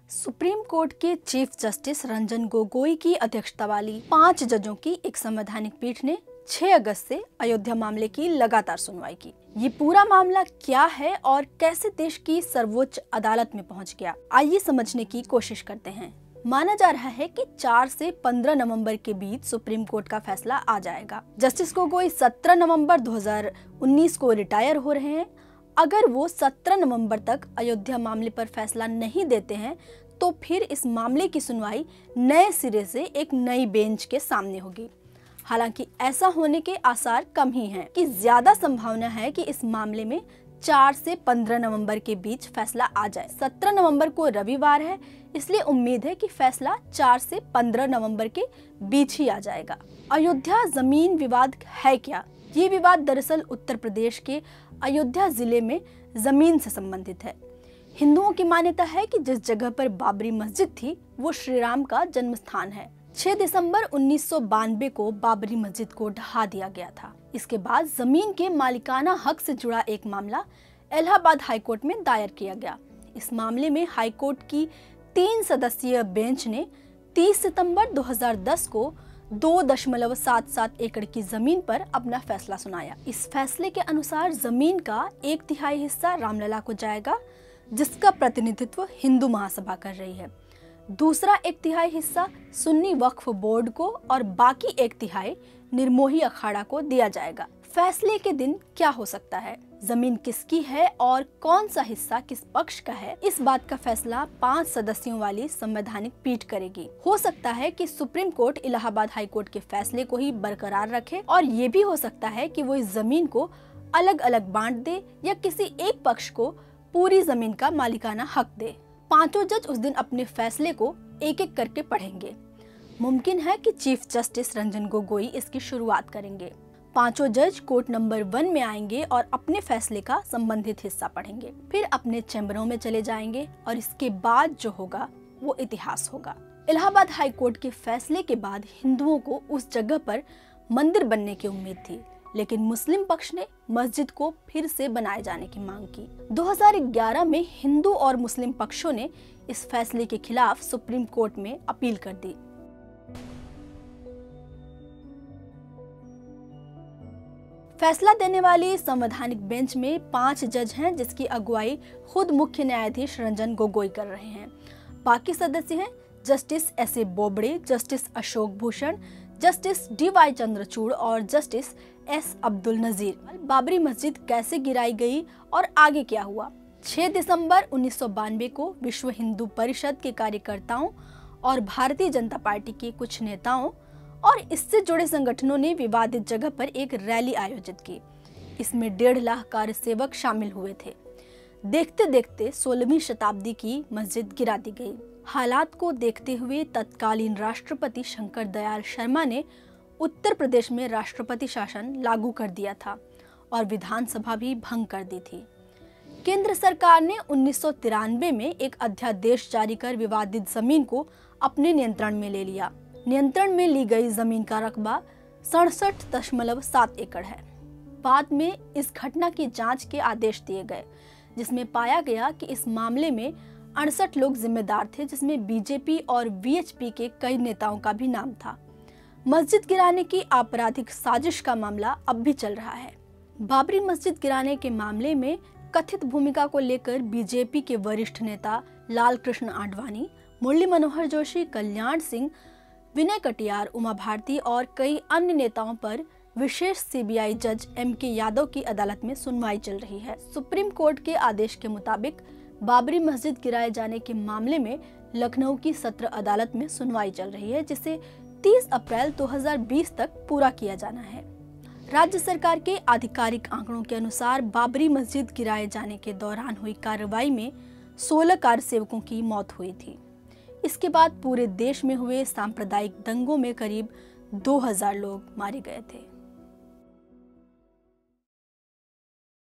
Supreme court के chief justice Ranjan Gogoi की अध्यक्षता वाली 5 जजों की एक संवैधानिक पीठ ने 6 अगस्त से अयोध्या मामले की लगातार सुनवाई की। ये पूरा मामला क्या है और कैसे देश की सर्वोच्च अदालत में पहुंच गया, आइए समझने की कोशिश करते हैं। माना जा रहा है कि 4 से 15 नवंबर के बीच सुप्रीम कोर्ट का फैसला आ जाएगा। जस्टिस गोगोई 17 नवंबर 2019 को रिटायर हो रहे हैं। अगर वो 17 नवंबर तक अयोध्या मामले पर फैसला नहीं देते हैं तो फिर इस मामले की सुनवाई नए सिरे से एक नई बेंच के सामने होगी। हालांकि ऐसा होने के आसार कम ही हैं कि ज्यादा संभावना है कि इस मामले में 4 से 15 नवंबर के बीच फैसला आ जाए। 17 नवंबर को रविवार है, इसलिए उम्मीद है कि फैसला 4 से 15 नवंबर के बीच ही आ जाएगा। अयोध्या जमीन विवाद है क्या? ये विवाद दरअसल उत्तर प्रदेश के अयोध्या जिले में जमीन से संबंधित है। हिंदुओं की मान्यता है कि जिस जगह पर बाबरी मस्जिद थी वो श्री राम का जन्म स्थान है। 6 दिसंबर 1992 को बाबरी मस्जिद को ढहा दिया गया था। इसके बाद जमीन के मालिकाना हक से जुड़ा एक मामला इलाहाबाद हाईकोर्ट में दायर किया गया। इस मामले में हाईकोर्ट की 3 सदस्यीय बेंच ने 30 सितंबर 2010 को 2.77 एकड़ की जमीन पर अपना फैसला सुनाया। इस फैसले के अनुसार जमीन का 1/3 हिस्सा रामलला को जाएगा, जिसका प्रतिनिधित्व हिंदू महासभा कर रही है। दूसरा 1/3 हिस्सा सुन्नी वक्फ बोर्ड को और बाकी 1/3 निर्मोही अखाड़ा को दिया जाएगा। फैसले के दिन क्या हो सकता है, जमीन किसकी है और कौन सा हिस्सा किस पक्ष का है, इस बात का फैसला 5 सदस्यों वाली संवैधानिक पीठ करेगी। हो सकता है कि supreme court Allahabad high court के फैसले को ही बरकरार रखे और ये भी हो सकता है कि वो इस जमीन को अलग अलग बांट दे या किसी एक पक्ष को पूरी जमीन का मालिकाना हक दे। 5 जज उस दिन अपने फैसले को एक एक करके पढ़ेंगे। मुमकिन है कि चीफ जस्टिस रंजन गोगोई इसकी शुरुआत करेंगे। 5 जज कोर्ट नंबर 1 में आएंगे और अपने फैसले का संबंधित हिस्सा पढ़ेंगे, फिर अपने चैम्बरों में चले जाएंगे और इसके बाद जो होगा वो इतिहास होगा। इलाहाबाद हाई कोर्ट के फैसले के बाद हिंदुओं को उस जगह पर मंदिर बनने की उम्मीद थी, लेकिन मुस्लिम पक्ष ने मस्जिद को फिर से बनाए जाने की मांग की। 2011 में हिंदू और मुस्लिम पक्षों ने इस फैसले के खिलाफ सुप्रीम कोर्ट में अपील कर दी। फैसला देने वाली संवैधानिक बेंच में 5 जज हैं, जिसकी अगुवाई खुद मुख्य न्यायाधीश रंजन गोगोई कर रहे हैं। बाकी सदस्य हैं justice S A Bobde, justice Ashok Bhushan, justice DY Chandrachud और जस्टिस S अब्दुल नजीर। बाबरी मस्जिद कैसे गिराई गई और आगे क्या हुआ? 6 दिसंबर 1992 को विश्व हिंदू परिषद के कार्यकर्ताओं और भारतीय जनता पार्टी के कुछ नेताओं और इससे जुड़े संगठनों ने विवादित जगह पर एक रैली आयोजित की। इसमें 1.5 लाख कार्यसेवक शामिल हुए थे। देखते देखते 16वीं शताब्दी की मस्जिद गिरा दी गई। हालात को देखते हुए तत्कालीन राष्ट्रपति शंकर दयाल शर्मा ने उत्तर प्रदेश में राष्ट्रपति शासन लागू कर दिया था और विधानसभा भी भंग कर दी थी। केंद्र सरकार ने 1993 में एक अध्यादेश जारी कर विवादित जमीन को अपने नियंत्रण में ले लिया। नियंत्रण में ली गई जमीन का रकबा 67.7 एकड़ है। बाद में इस घटना की जांच के आदेश दिए गए, जिसमें पाया गया कि इस मामले में 68 लोग जिम्मेदार थे, जिसमें बीजेपी और VHP के कई नेताओं का भी नाम था। मस्जिद गिराने की आपराधिक साजिश का मामला अब भी चल रहा है। बाबरी मस्जिद गिराने के मामले में कथित भूमिका को लेकर बीजेपी के वरिष्ठ नेता लाल कृष्ण आडवाणी, मुरली मनोहर जोशी, कल्याण सिंह, विनय कटियार, उमा भारती और कई अन्य नेताओं पर विशेष CBI जज MK यादव की अदालत में सुनवाई चल रही है। सुप्रीम कोर्ट के आदेश के मुताबिक बाबरी मस्जिद गिराए जाने के मामले में लखनऊ की सत्र अदालत में सुनवाई चल रही है, जिसे 30 अप्रैल 2020 तक पूरा किया जाना है। राज्य सरकार के आधिकारिक आंकड़ों के अनुसार बाबरी मस्जिद गिराए जाने के दौरान हुई कार्रवाई में 16 कार्यसेवकों की मौत हुई थी। इसके बाद पूरे देश में हुए सांप्रदायिक दंगों में करीब 2000 लोग मारे गए थे।